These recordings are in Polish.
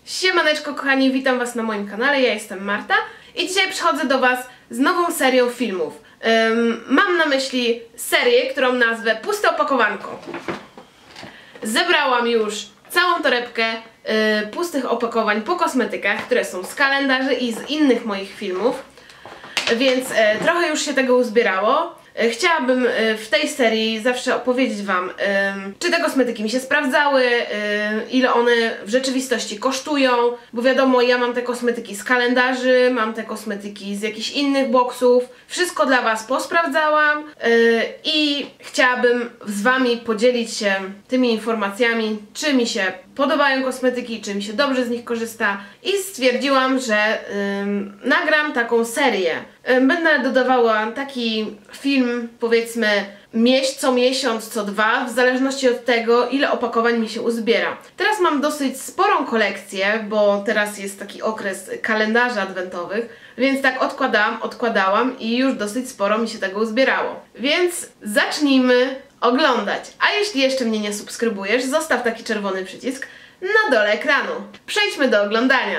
Siemaneczko kochani, witam was na moim kanale, ja jestem Marta i dzisiaj przychodzę do was z nową serią filmów. Mam na myśli serię, którą nazwę Puste Opakowanko. Zebrałam już całą torebkę pustych opakowań po kosmetykach, które są z kalendarzy i z innych moich filmów, więc trochę już się tego uzbierało. Chciałabym w tej serii zawsze opowiedzieć wam, czy te kosmetyki mi się sprawdzały, ile one w rzeczywistości kosztują, bo wiadomo, ja mam te kosmetyki z kalendarzy, mam te kosmetyki z jakichś innych boksów, wszystko dla was posprawdzałam i chciałabym z wami podzielić się tymi informacjami, czy mi się podobają kosmetyki, czy mi się dobrze z nich korzysta i stwierdziłam, że nagram taką serię. Będę dodawała taki film, powiedzmy, co miesiąc, co dwa, w zależności od tego, ile opakowań mi się uzbiera. Teraz mam dosyć sporą kolekcję, bo teraz jest taki okres kalendarzy adwentowych, więc tak odkładałam i już dosyć sporo mi się tego uzbierało. Więc zacznijmy oglądać. A jeśli jeszcze mnie nie subskrybujesz, zostaw taki czerwony przycisk na dole ekranu. Przejdźmy do oglądania.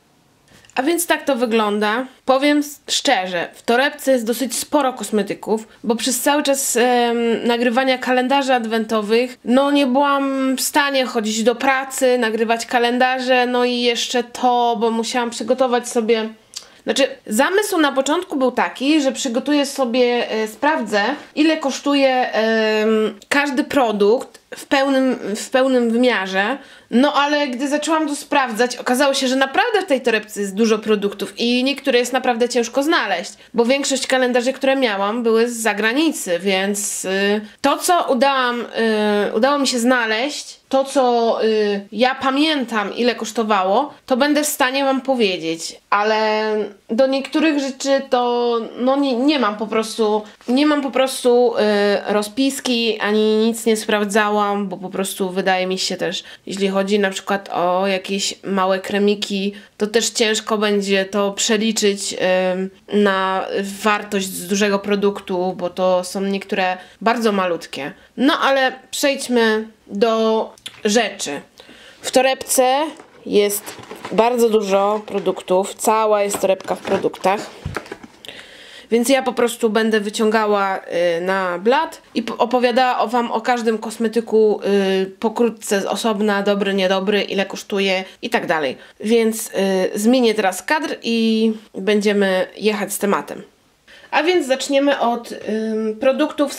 A więc tak to wygląda. Powiem szczerze, w torebce jest dosyć sporo kosmetyków, bo przez cały czas nagrywania kalendarzy adwentowych, no nie byłam w stanie chodzić do pracy, nagrywać kalendarze, no i jeszcze to, bo musiałam przygotować sobie... Znaczy, zamysł na początku był taki, że przygotuję sobie, sprawdzę, ile kosztuje każdy produkt w pełnym wymiarze. No ale gdy zaczęłam to sprawdzać, okazało się, że naprawdę w tej torebce jest dużo produktów i niektóre jest naprawdę ciężko znaleźć, bo większość kalendarzy, które miałam, były z zagranicy, więc to, co udało mi się znaleźć, to, co ja pamiętam, ile kosztowało, to będę w stanie wam powiedzieć, ale do niektórych rzeczy to no nie mam po prostu rozpiski, ani nic nie sprawdzałam, bo po prostu wydaje mi się też, jeśli chodzi na przykład o jakieś małe kremiki, to też ciężko będzie to przeliczyć na wartość z dużego produktu, bo to są niektóre bardzo malutkie. No ale przejdźmy do rzeczy. W torebce jest bardzo dużo produktów, cała jest torebka w produktach. Więc ja po prostu będę wyciągała na blat i opowiadała wam o każdym kosmetyku pokrótce, z osobna, dobry, niedobry, ile kosztuje i tak dalej. Więc zmienię teraz kadr i będziemy jechać z tematem. A więc zaczniemy od produktów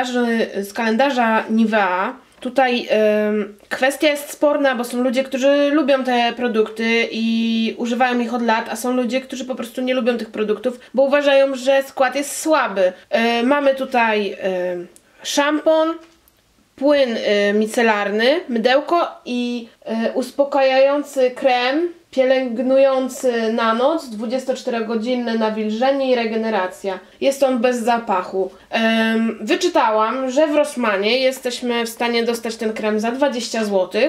z kalendarza Nivea. Tutaj kwestia jest sporna, bo są ludzie, którzy lubią te produkty i używają ich od lat, a są ludzie, którzy po prostu nie lubią tych produktów, bo uważają, że skład jest słaby. Mamy tutaj szampon, płyn micelarny, mydełko i uspokajający krem pielęgnujący na noc, 24-godzinne nawilżenie i regeneracja. Jest on bez zapachu. Wyczytałam, że w Rossmanie jesteśmy w stanie dostać ten krem za 20 zł.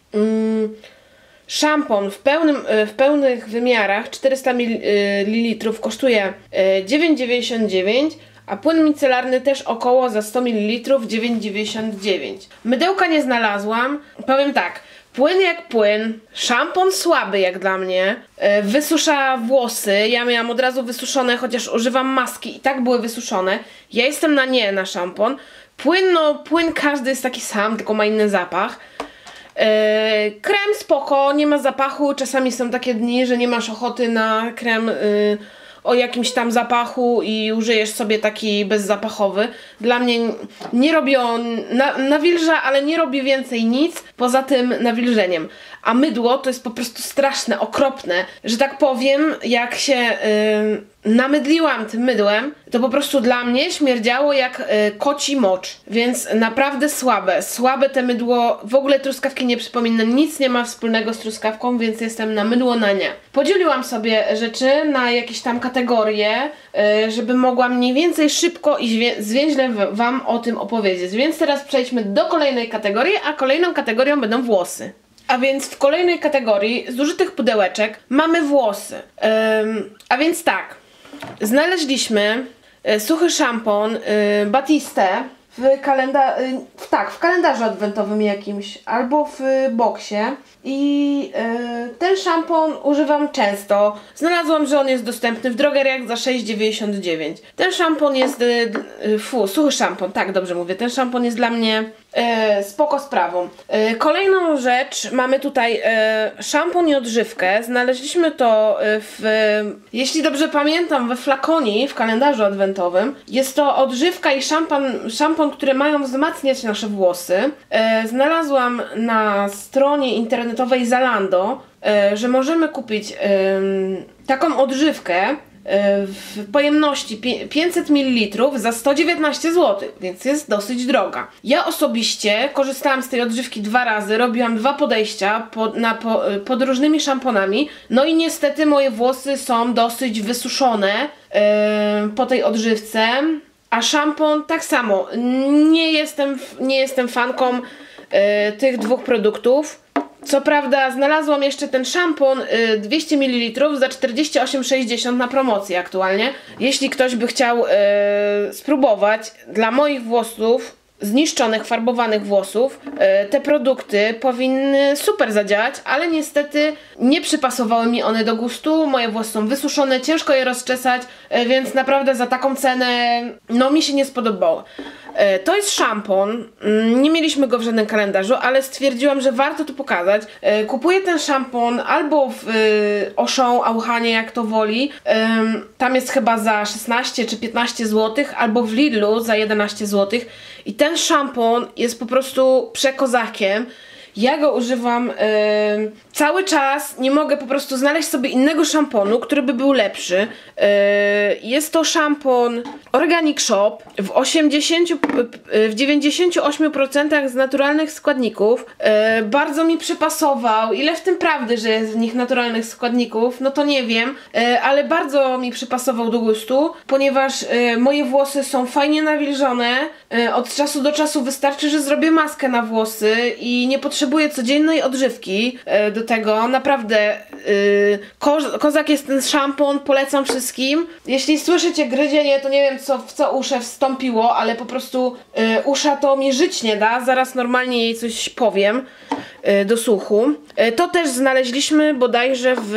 Szampon w pełnych wymiarach 400 ml kosztuje 9,99, a płyn micelarny też około za 100 ml 9,99. Mydełka nie znalazłam. Powiem tak. Płyn jak płyn, szampon słaby jak dla mnie, wysusza włosy, ja miałam od razu wysuszone, chociaż używam maski i tak były wysuszone. Ja jestem na nie na szampon. Płyn, no płyn każdy jest taki sam, tylko ma inny zapach. Krem spoko, nie ma zapachu, czasami są takie dni, że nie masz ochoty na krem o jakimś tam zapachu i użyjesz sobie taki bezzapachowy. Dla mnie nie robi on, nawilża, ale nie robi więcej nic poza tym nawilżeniem. A mydło to jest po prostu straszne, okropne, że tak powiem, jak się namydliłam tym mydłem, to po prostu dla mnie śmierdziało jak koci mocz, więc naprawdę słabe te mydło, w ogóle truskawki nie przypomina, nic nie ma wspólnego z truskawką, więc jestem na mydło na nie. Podzieliłam sobie rzeczy na jakieś tam kategorie, żeby mogła mniej więcej szybko i zwięźle wam o tym opowiedzieć, więc teraz przejdźmy do kolejnej kategorii, a kolejną kategorią będą włosy. A więc w kolejnej kategorii zużytych pudełeczek mamy włosy. A więc tak, znaleźliśmy suchy szampon Batiste w kalendarzu adwentowym jakimś, albo w boksie. I ten szampon używam często. Znalazłam, że on jest dostępny w drogeriach za 6,99. Ten szampon jest, suchy szampon, tak dobrze mówię, ten szampon jest dla mnie spoko sprawą. Kolejną rzecz, mamy tutaj szampon i odżywkę. Znaleźliśmy to jeśli dobrze pamiętam, we flakonie w kalendarzu adwentowym. Jest to odżywka i szampon, które mają wzmacniać nasze włosy. Znalazłam na stronie internetowej Zalando, że możemy kupić taką odżywkę w pojemności 500 ml za 119 zł, więc jest dosyć droga. Ja osobiście korzystałam z tej odżywki 2 razy, robiłam 2 podejścia pod różnymi szamponami, no i niestety moje włosy są dosyć wysuszone po tej odżywce, a szampon tak samo. Nie jestem fanką tych 2 produktów. Co prawda znalazłam jeszcze ten szampon 200 ml za 48,60 na promocji aktualnie. Jeśli ktoś by chciał spróbować, dla moich włosów, zniszczonych, farbowanych włosów, te produkty powinny super zadziałać, ale niestety nie przypasowały mi one do gustu. Moje włosy są wysuszone, ciężko je rozczesać, więc naprawdę za taką cenę no mi się nie spodobało. To jest szampon, nie mieliśmy go w żadnym kalendarzu, ale stwierdziłam, że warto to pokazać. Kupuję ten szampon albo w Auchan, Auchanie, jak to woli. Tam jest chyba za 16 czy 15 zł, albo w Lidlu za 11 zł. I ten szampon jest po prostu przekozakiem. Ja go używam cały czas, nie mogę po prostu znaleźć sobie innego szamponu, który by był lepszy. Jest to szampon Organic Shop w 98% z naturalnych składników. Bardzo mi przypasował. Ile w tym prawdy, że jest w nich naturalnych składników, no to nie wiem, ale bardzo mi przypasował do gustu, ponieważ moje włosy są fajnie nawilżone. Od czasu do czasu wystarczy, że zrobię maskę na włosy i nie potrzebuję codziennej odżywki do tego. Naprawdę kozak jest ten szampon, polecam wszystkim. Jeśli słyszycie gryzienie, to nie wiem w co uszę wstąpiło, ale po prostu usza to mi żyć nie da. Zaraz normalnie jej coś powiem do słuchu. To też znaleźliśmy bodajże w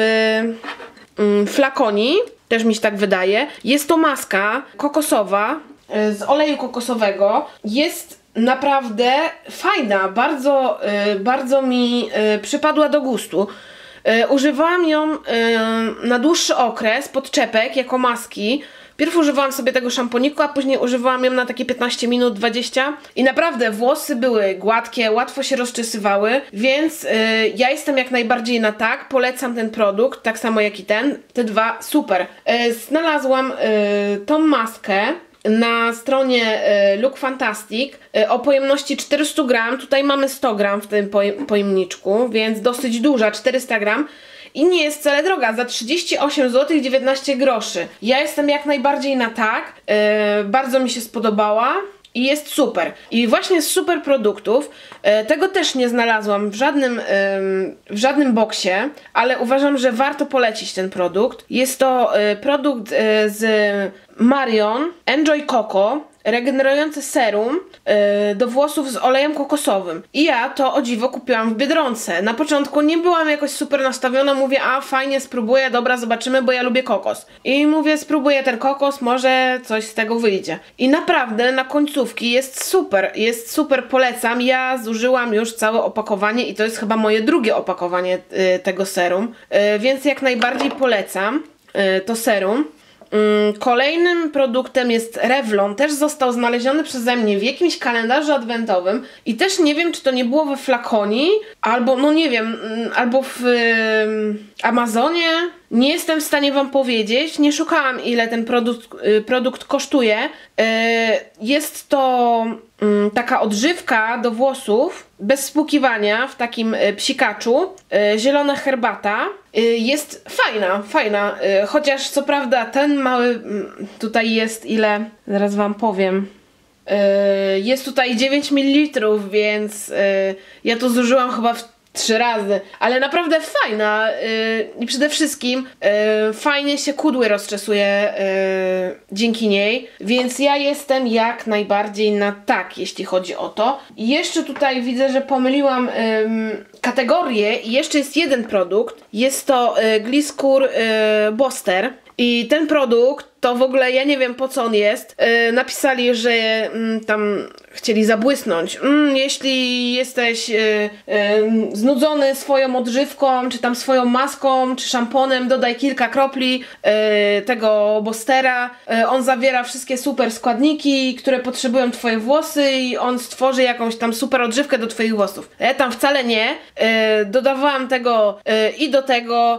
flakonii, też mi się tak wydaje. Jest to maska kokosowa z oleju kokosowego. Jest naprawdę fajna, bardzo mi przypadła do gustu. Używałam ją na dłuższy okres pod czepek jako maski. Pierw używałam sobie tego szamponiku, a później używałam ją na takie 15 minut, 20 i naprawdę włosy były gładkie, łatwo się rozczesywały, więc ja jestem jak najbardziej na tak, polecam ten produkt, tak samo jak i te 2, super. Znalazłam tą maskę na stronie Look Fantastic o pojemności 400 gram, tutaj mamy 100 gram w tym pojemniczku, więc dosyć duża, 400 gram. I nie jest wcale droga, za 38 zł 19 groszy. Ja jestem jak najbardziej na tak, bardzo mi się spodobała i jest super. I właśnie z super produktów, tego też nie znalazłam w żadnym boksie, ale uważam, że warto polecić ten produkt. Jest to produkt z Marion Enjoy Coco, regenerujący serum do włosów z olejem kokosowym. I ja to o dziwo kupiłam w Biedronce. Na początku nie byłam jakoś super nastawiona, mówię, a fajnie, spróbuję, dobra, zobaczymy, bo ja lubię kokos. I mówię, spróbuję ten kokos, może coś z tego wyjdzie. I naprawdę na końcówki jest super, polecam. Ja zużyłam już całe opakowanie i to jest chyba moje drugie opakowanie tego serum, więc jak najbardziej polecam to serum. Kolejnym produktem jest Revlon, też został znaleziony przeze mnie w jakimś kalendarzu adwentowym i też nie wiem, czy to nie było we flakonii, albo no nie wiem, albo w Amazonie. Nie jestem w stanie wam powiedzieć, nie szukałam, ile ten produkt kosztuje. Jest to taka odżywka do włosów bez spłukiwania w takim psikaczu, zielona herbata. Jest fajna, chociaż co prawda ten mały tutaj jest ile, zaraz wam powiem. Jest tutaj 9 ml, więc ja to zużyłam chyba w 3 razy, ale naprawdę fajna i przede wszystkim fajnie się kudły rozczesuje dzięki niej, więc ja jestem jak najbardziej na tak, jeśli chodzi o to. I jeszcze tutaj widzę, że pomyliłam kategorię i jeszcze jest jeden produkt, jest to Gliskur Boster. I ten produkt to w ogóle ja nie wiem po co on jest. Napisali, że tam chcieli zabłysnąć. Jeśli jesteś znudzony swoją odżywką, czy tam swoją maską, czy szamponem, dodaj kilka kropli tego Bostera. On zawiera wszystkie super składniki, które potrzebują twoje włosy i on stworzy jakąś tam super odżywkę do twoich włosów. Ja tam wcale nie. Dodawałam tego i do tego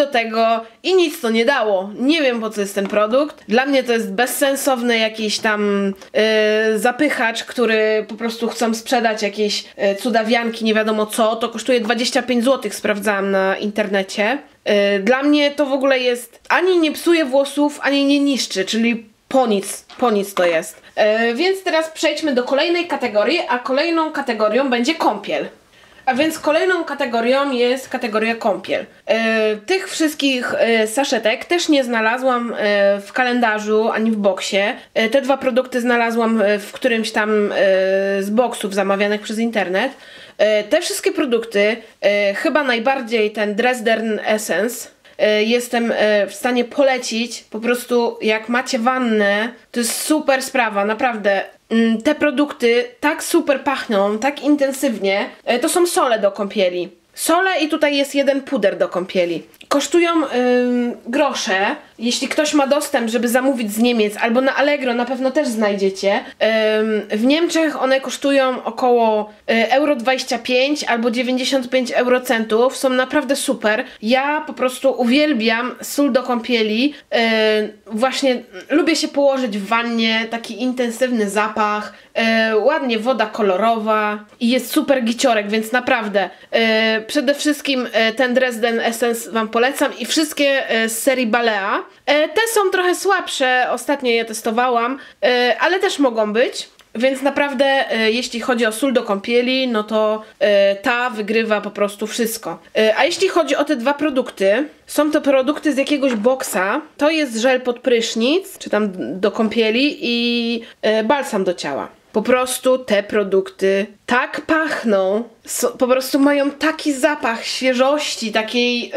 i nic to nie dało. Nie wiem po co jest ten produkt. Dla mnie to jest bezsensowny jakiś tam zapychacz, który po prostu chcą sprzedać jakieś cudawianki, nie wiadomo co. To kosztuje 25 zł, sprawdzałam na internecie. Dla mnie to w ogóle jest, ani nie psuje włosów, ani nie niszczy, czyli po nic to jest. Więc teraz przejdźmy do kolejnej kategorii, a kolejną kategorią będzie kąpiel. A więc kolejną kategorią jest kategoria kąpiel. Tych wszystkich saszetek też nie znalazłam w kalendarzu ani w boksie. Te dwa produkty znalazłam w którymś tam z boksów zamawianych przez internet. Te wszystkie produkty, chyba najbardziej ten Dresden Essence, jestem w stanie polecić. Po prostu jak macie wannę, to jest super sprawa, naprawdę. Te produkty tak super pachną, tak intensywnie. To są sole do kąpieli. Sole i tutaj jest jeden puder do kąpieli. Kosztują grosze. Jeśli ktoś ma dostęp, żeby zamówić z Niemiec, albo na Allegro na pewno też znajdziecie. W Niemczech one kosztują około euro 25 albo 95 eurocentów. Są naprawdę super. Ja po prostu uwielbiam sól do kąpieli. Właśnie lubię się położyć w wannie, taki intensywny zapach, ładnie woda kolorowa i jest super giciorek, więc naprawdę przede wszystkim ten Dresden Essence wam polecam i wszystkie z serii Balea. Te są trochę słabsze, ostatnio je testowałam, ale też mogą być. Więc naprawdę, jeśli chodzi o sól do kąpieli, no to ta wygrywa po prostu wszystko. A jeśli chodzi o te dwa produkty, są to produkty z jakiegoś boksa. To jest żel pod prysznic, czy tam do kąpieli i balsam do ciała. Po prostu te produkty tak pachną, po prostu mają taki zapach świeżości, takiej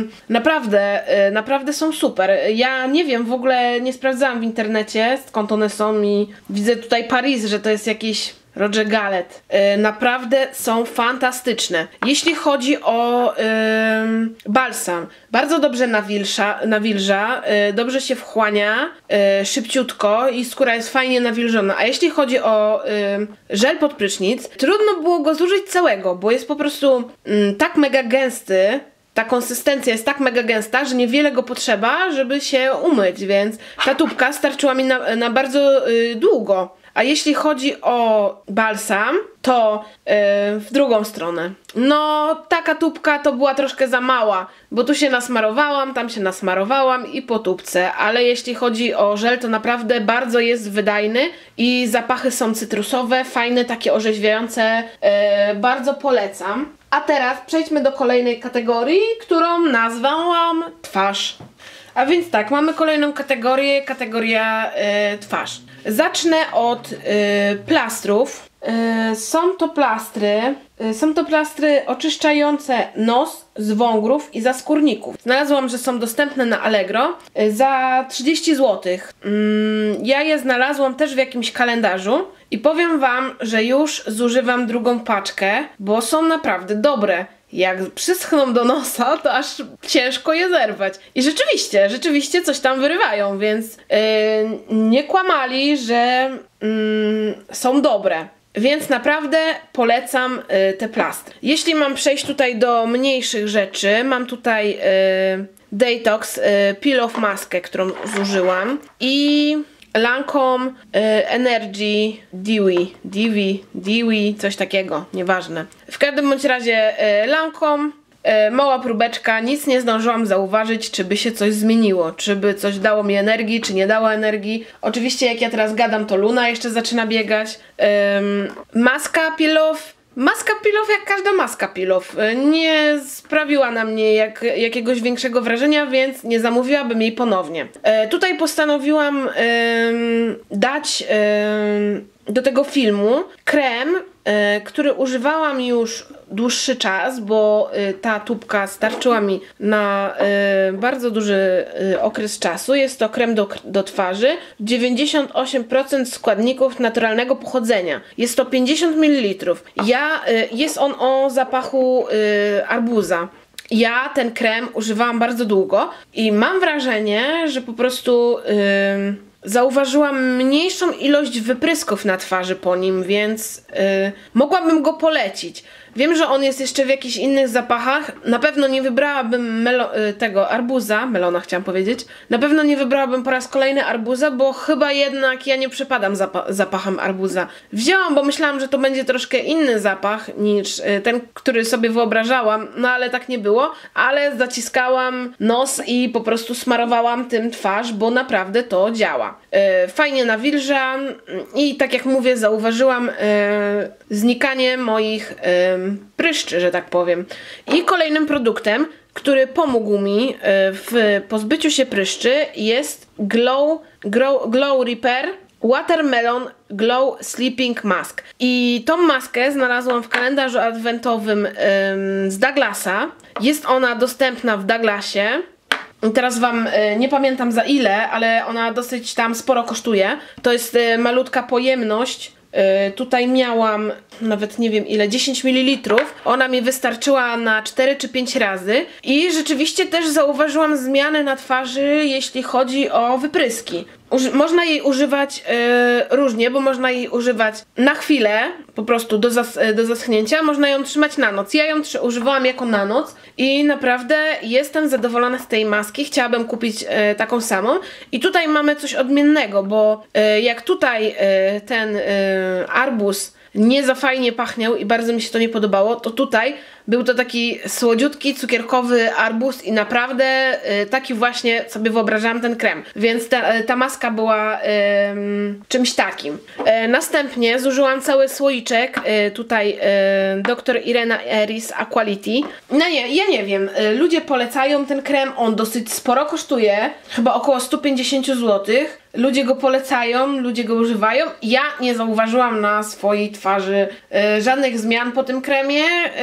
naprawdę są super. Ja nie wiem, w ogóle nie sprawdzałam w internecie skąd one są i widzę tutaj Paris, że to jest jakiś Roger Gallet. Naprawdę są fantastyczne. Jeśli chodzi o balsam, bardzo dobrze nawilża, dobrze się wchłania, szybciutko i skóra jest fajnie nawilżona. A jeśli chodzi o żel pod prysznic, trudno było go zużyć całego, bo jest po prostu tak mega gęsty. Ta konsystencja jest tak mega gęsta, że niewiele go potrzeba, żeby się umyć, więc ta tubka starczyła mi na bardzo długo. A jeśli chodzi o balsam, to w drugą stronę. No, taka tubka to była troszkę za mała, bo tu się nasmarowałam, tam się nasmarowałam i po tubce. Ale jeśli chodzi o żel, to naprawdę bardzo jest wydajny i zapachy są cytrusowe, fajne, takie orzeźwiające. Bardzo polecam. A teraz przejdźmy do kolejnej kategorii, którą nazwałam twarz. A więc tak, mamy kolejną kategorię, kategoria twarz. Zacznę od plastrów. Są to plastry oczyszczające nos z wągrów i zaskórników. Znalazłam, że są dostępne na Allegro za 30 zł. Ja je znalazłam też w jakimś kalendarzu i powiem wam, że już zużywam drugą paczkę, bo są naprawdę dobre. Jak przyschną do nosa, to aż ciężko je zerwać. I rzeczywiście coś tam wyrywają, więc nie kłamali, że są dobre. Więc naprawdę polecam te plastry. Jeśli mam przejść tutaj do mniejszych rzeczy, mam tutaj Detox Peel Off maskę, którą zużyłam i Lancome Energy Dewy, coś takiego, nieważne. W każdym bądź razie Lancome, mała próbeczka, nic nie zdążyłam zauważyć, czy by się coś zmieniło, czy by coś dało mi energii, czy nie dało energii. Oczywiście jak ja teraz gadam, to Luna jeszcze zaczyna biegać. Maska Peel Off Maska Peel Off jak każda maska Peel Off. Nie sprawiła na mnie jakiegoś większego wrażenia, więc nie zamówiłabym jej ponownie. Tutaj postanowiłam dać do tego filmu krem, który używałam już dłuższy czas, bo ta tubka starczyła mi na bardzo duży okres czasu. Jest to krem do twarzy, 98% składników naturalnego pochodzenia. Jest to 50 ml. Jest on o zapachu arbuza. Ja ten krem używałam bardzo długo i mam wrażenie, że po prostu zauważyłam mniejszą ilość wyprysków na twarzy po nim, więc mogłabym go polecić. Wiem, że on jest jeszcze w jakichś innych zapachach. Na pewno nie wybrałabym tego arbuza, melona chciałam powiedzieć. Na pewno nie wybrałabym po raz kolejny arbuza, bo chyba jednak ja nie przepadam zapachem arbuza. Wzięłam, bo myślałam, że to będzie troszkę inny zapach niż ten, który sobie wyobrażałam, no ale tak nie było. Ale zaciskałam nos i po prostu smarowałam tym twarz, bo naprawdę to działa. Fajnie nawilża i tak jak mówię, zauważyłam znikanie moich pryszczy, że tak powiem. I kolejnym produktem, który pomógł mi w pozbyciu się pryszczy, jest Glow Repair Watermelon Glow Sleeping Mask. I tą maskę znalazłam w kalendarzu adwentowym z Douglasa. Jest ona dostępna w Douglasie. Teraz wam nie pamiętam za ile, ale ona dosyć tam sporo kosztuje. To jest malutka pojemność. Tutaj miałam nawet nie wiem ile, 10 ml. Ona mi wystarczyła na 4 czy 5 razy i rzeczywiście też zauważyłam zmiany na twarzy, jeśli chodzi o wypryski. Można jej używać różnie, bo można jej używać na chwilę, po prostu do zaschnięcia, można ją trzymać na noc. Ja ją używałam jako na noc i naprawdę jestem zadowolona z tej maski. Chciałabym kupić taką samą. I tutaj mamy coś odmiennego, bo jak tutaj ten arbuz nie za fajnie pachniał i bardzo mi się to nie podobało, to tutaj był to taki słodziutki, cukierkowy arbuz i naprawdę taki właśnie sobie wyobrażałam ten krem. Więc ta maska była czymś takim. Następnie zużyłam cały słoiczek, tutaj Dr. Irena Eris Aquality. No nie, ja nie wiem, ludzie polecają ten krem, on dosyć sporo kosztuje, chyba około 150 zł. Ludzie go polecają, ludzie go używają. Ja nie zauważyłam na swojej twarzy żadnych zmian po tym kremie.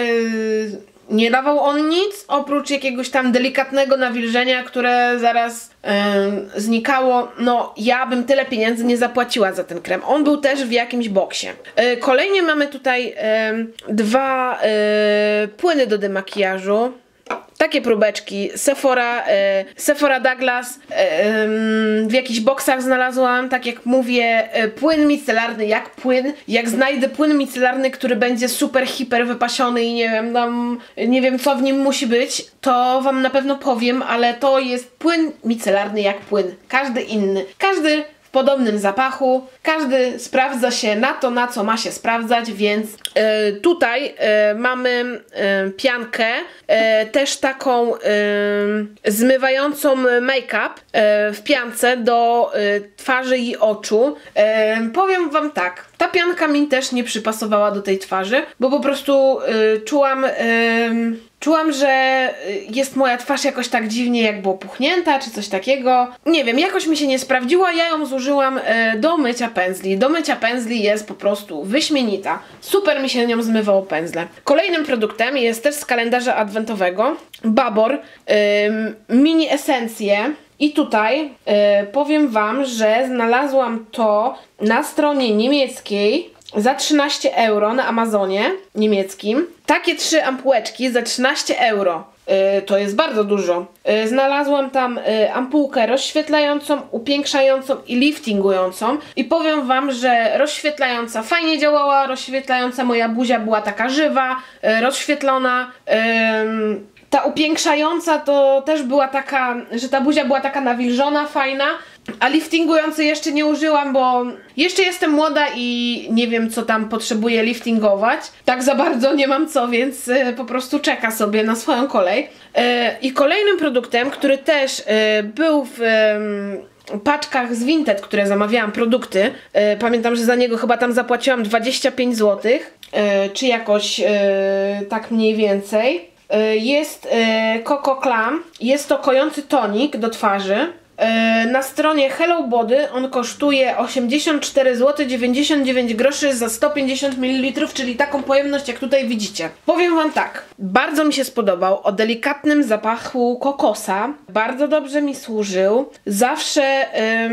Nie dawał on nic, oprócz jakiegoś tam delikatnego nawilżenia, które zaraz znikało. No, ja bym tyle pieniędzy nie zapłaciła za ten krem. On był też w jakimś boksie. Kolejnie mamy tutaj dwa płyny do demakijażu. Takie próbeczki Sephora Douglas w jakichś boksach znalazłam, tak jak mówię, płyn micelarny jak płyn. Jak znajdę płyn micelarny, który będzie super, hiper wypasiony i nie wiem co w nim musi być, to wam na pewno powiem, ale to jest płyn micelarny jak płyn. Każdy inny. Każdy w podobnym zapachu. Każdy sprawdza się na to, na co ma się sprawdzać, więc tutaj mamy piankę, też taką zmywającą make-up w piance do twarzy i oczu. Powiem wam tak, ta pianka mi też nie przypasowała do tej twarzy, bo po prostu czułam, że jest moja twarz jakoś tak dziwnie jakby opuchnięta, czy coś takiego. Nie wiem, jakoś mi się nie sprawdziła, ja ją zużyłam do mycia pędzli. Do mycia pędzli jest po prostu wyśmienita. Super mi się nią zmywało pędzle. Kolejnym produktem jest też z kalendarza adwentowego Babor mini esencje. I tutaj powiem wam, że znalazłam to na stronie niemieckiej za 13 euro na Amazonie niemieckim. Takie 3 ampułeczki za 13 euro. To jest bardzo dużo. Znalazłam tam ampułkę rozświetlającą, upiększającą i liftingującą. I powiem wam, że rozświetlająca fajnie działała. Rozświetlająca moja buzia była taka żywa, rozświetlona. Ta upiększająca to też była taka, że ta buzia była taka nawilżona, fajna. A liftingujący jeszcze nie użyłam, bo jeszcze jestem młoda i nie wiem, co tam potrzebuję liftingować. Tak za bardzo nie mam co, więc po prostu czeka sobie na swoją kolej. I kolejnym produktem, który też był paczkach z Vinted, które zamawiałam produkty. Pamiętam, że za niego chyba tam zapłaciłam 25 zł, czy jakoś tak mniej więcej. Jest Coco Clam, jest to kojący tonik do twarzy. Na stronie Hello Body on kosztuje 84 zł 99 groszy za 150 ml, czyli taką pojemność jak tutaj widzicie. Powiem wam tak, bardzo mi się spodobał, o delikatnym zapachu kokosa, bardzo dobrze mi służył, zawsze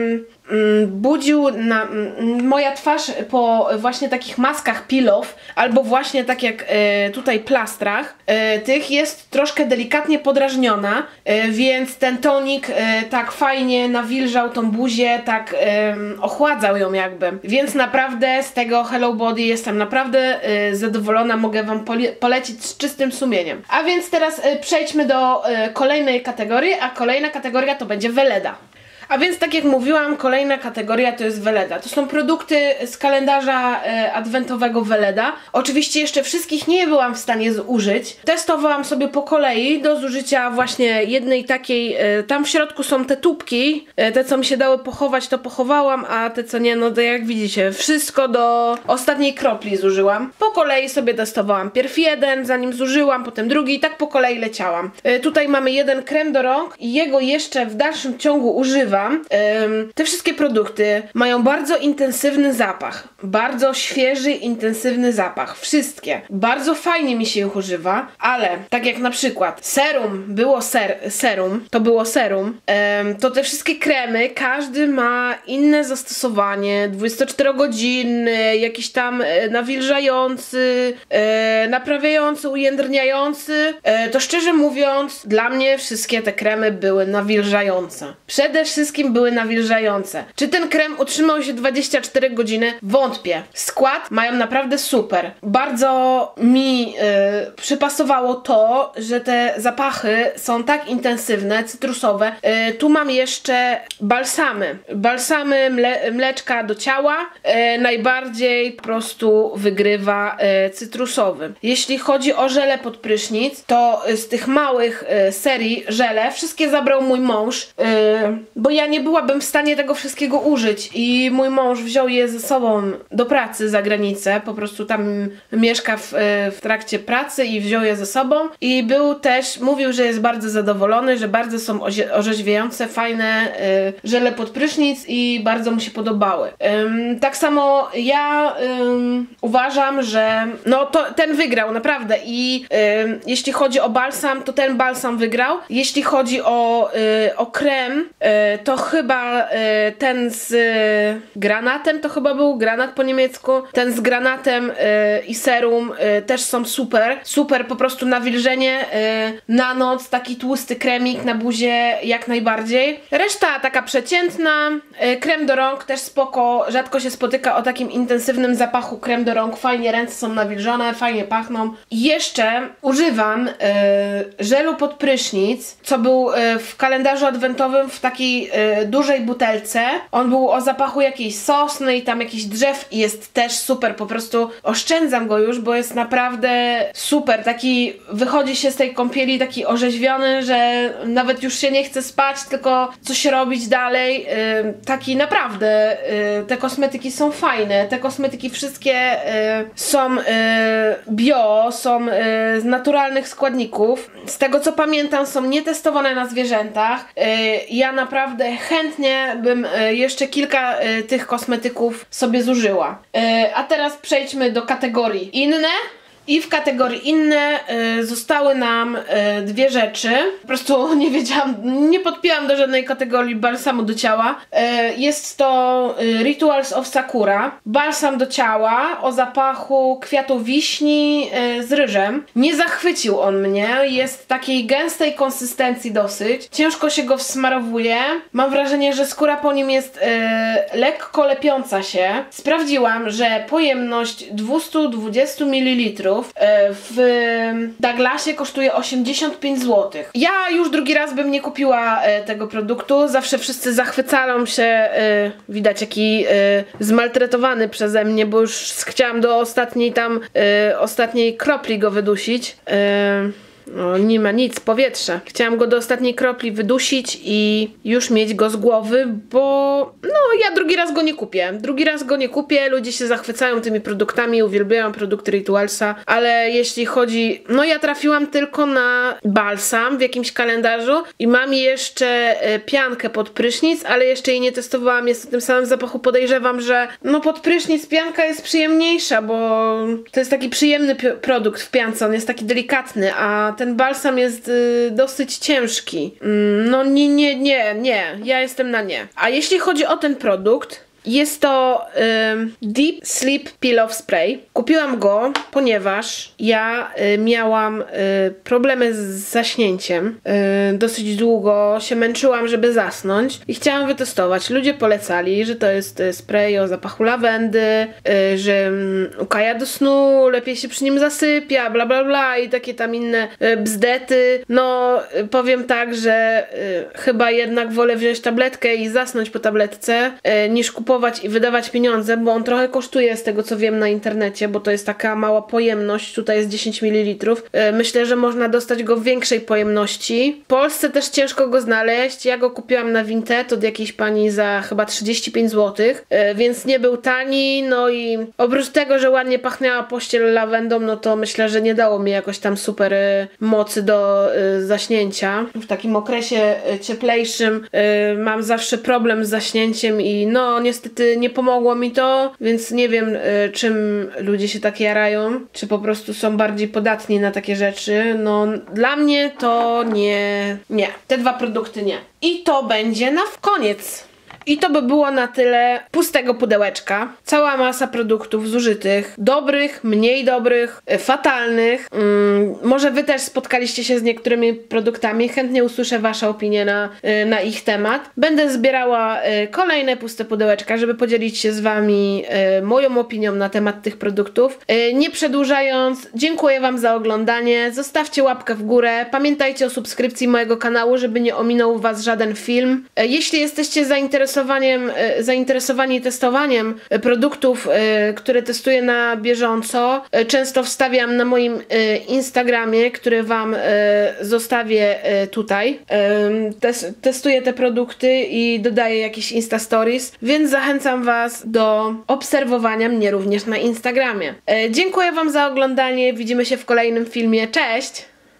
budził moja twarz po właśnie takich maskach peel-off, albo właśnie tak jak tutaj plastrach, tych jest troszkę delikatnie podrażniona, więc ten tonik tak fajnie nawilżał tą buzię, tak ochładzał ją jakby, więc naprawdę z tego Hello Body jestem naprawdę zadowolona, mogę wam polecić z czystym sumieniem. A więc teraz przejdźmy do kolejnej kategorii, a kolejna kategoria to będzie Weleda. A więc tak jak mówiłam, kolejna kategoria to jest Weleda. To są produkty z kalendarza adwentowego Weleda. Oczywiście jeszcze wszystkich nie byłam w stanie zużyć. Testowałam sobie po kolei do zużycia właśnie jednej takiej, tam w środku są te tubki, te co mi się dały pochować to pochowałam, a te co nie, no to jak widzicie, wszystko do ostatniej kropli zużyłam. Po kolei sobie testowałam pierw jeden, zanim zużyłam, potem drugi i tak po kolei leciałam. Tutaj mamy jeden krem do rąk i jego jeszcze w dalszym ciągu używam. Te wszystkie produkty mają bardzo intensywny zapach, bardzo świeży, intensywny zapach, wszystkie. Bardzo fajnie mi się ich używa, ale tak jak na przykład serum było serum, to te wszystkie kremy, każdy ma inne zastosowanie, 24-godzinny, jakiś tam nawilżający, naprawiający, ujędrniający. To szczerze mówiąc, dla mnie wszystkie te kremy były nawilżające. Przede wszystkim były nawilżające. Czy ten krem utrzymał się 24 godziny? Wątpię. Skład mają naprawdę super. Bardzo mi przypasowało to, że te zapachy są tak intensywne, cytrusowe. Tu mam jeszcze balsamy. Balsamy mleczka do ciała. Najbardziej po prostu wygrywa cytrusowy. Jeśli chodzi o żele pod prysznic, to z tych małych serii żele wszystkie zabrał mój mąż, bo ja nie byłabym w stanie tego wszystkiego użyć i mój mąż wziął je ze sobą do pracy za granicę, po prostu tam mieszka w trakcie pracy i wziął je ze sobą i był też, mówił, że jest bardzo zadowolony, że bardzo są orzeźwiające, fajne żele pod prysznic i bardzo mu się podobały. Tak samo ja uważam, że no to ten wygrał naprawdę i jeśli chodzi o balsam, to ten balsam wygrał. Jeśli chodzi o krem, to chyba ten z granatem, to chyba był granat po niemiecku, ten z granatem i serum też są super, super po prostu nawilżenie na noc, taki tłusty kremik na buzię jak najbardziej. Reszta taka przeciętna, krem do rąk też spoko, rzadko się spotyka o takim intensywnym zapachu krem do rąk, fajnie ręce są nawilżone, fajnie pachną. I jeszcze używam żelu pod prysznic, co był w kalendarzu adwentowym w takiej dużej butelce. On był o zapachu jakiejś sosny i tam jakichś drzew i jest też super, po prostu oszczędzam go już, bo jest naprawdę super, taki wychodzi się z tej kąpieli taki orzeźwiony, że nawet już się nie chce spać, tylko coś robić dalej, taki naprawdę te kosmetyki są fajne, te kosmetyki wszystkie są bio, są z naturalnych składników, z tego co pamiętam są nietestowane na zwierzętach. Ja naprawdę chętnie bym jeszcze kilka tych kosmetyków sobie zużyła. A teraz przejdźmy do kategorii inne. I w kategorii inne zostały nam dwie rzeczy. Po prostu nie wiedziałam, nie podpiłam do żadnej kategorii balsamu do ciała. Jest to Rituals of Sakura. Balsam do ciała o zapachu kwiatu wiśni z ryżem. Nie zachwycił on mnie. Jest takiej gęstej konsystencji dosyć. Ciężko się go wsmarowuje. Mam wrażenie, że skóra po nim jest lekko lepiąca się. Sprawdziłam, że pojemność 220 ml w Douglasie kosztuje 85 zł. Ja już drugi raz bym nie kupiła tego produktu. Zawsze wszyscy zachwycają się, widać jaki zmaltretowany przeze mnie, bo już chciałam do ostatniej kropli go wydusić. No, nie ma nic, powietrze. Chciałam go do ostatniej kropli wydusić i już mieć go z głowy, bo no ja drugi raz go nie kupię. Drugi raz go nie kupię, ludzie się zachwycają tymi produktami, uwielbiają produkty Ritualsa, ale jeśli chodzi, no ja trafiłam tylko na balsam w jakimś kalendarzu i mam jeszcze piankę pod prysznic, ale jeszcze jej nie testowałam, jest w tym samym zapachu, podejrzewam, że no pod prysznic pianka jest przyjemniejsza, bo to jest taki przyjemny produkt w piance, on jest taki delikatny, a ten balsam jest dosyć ciężki. No nie, ja jestem na nie. A jeśli chodzi o ten produkt, jest to Deep Sleep Pillow Spray. Kupiłam go, ponieważ ja miałam problemy z zaśnięciem. Dosyć długo się męczyłam, żeby zasnąć i chciałam wytestować. Ludzie polecali, że to jest spray o zapachu lawendy, że ukaja do snu, lepiej się przy nim zasypia, bla bla bla i takie tam inne bzdety. No powiem tak, że chyba jednak wolę wziąć tabletkę i zasnąć po tabletce, niż kupować i wydawać pieniądze, bo on trochę kosztuje z tego co wiem na internecie, bo to jest taka mała pojemność, tutaj jest 10 ml. Myślę, że można dostać go w większej pojemności. W Polsce też ciężko go znaleźć, ja go kupiłam na Vinted od jakiejś pani za chyba 35 zł, więc nie był tani, no i oprócz tego, że ładnie pachniała pościel lawendą, no to myślę, że nie dało mi jakoś tam super mocy do zaśnięcia. W takim okresie cieplejszym mam zawsze problem z zaśnięciem i no niestety nie pomogło mi to, więc nie wiem czym ludzie się tak jarają, czy po prostu są bardziej podatni na takie rzeczy. No dla mnie to nie. Te dwa produkty nie. I to będzie na koniec. I to by było na tyle pustego pudełeczka. Cała masa produktów zużytych, dobrych, mniej dobrych, fatalnych. Może wy też spotkaliście się z niektórymi produktami. Chętnie usłyszę wasze opinie na ich temat. Będę zbierała kolejne puste pudełeczka, żeby podzielić się z wami moją opinią na temat tych produktów. Nie przedłużając, dziękuję wam za oglądanie. Zostawcie łapkę w górę. Pamiętajcie o subskrypcji mojego kanału, żeby nie ominął was żaden film. Jeśli jesteście zainteresowani testowaniem produktów, które testuję na bieżąco, często wstawiam na moim Instagramie, który wam zostawię tutaj. Testuję te produkty i dodaję jakieś Insta Stories, więc zachęcam was do obserwowania mnie również na Instagramie. Dziękuję wam za oglądanie, widzimy się w kolejnym filmie, cześć!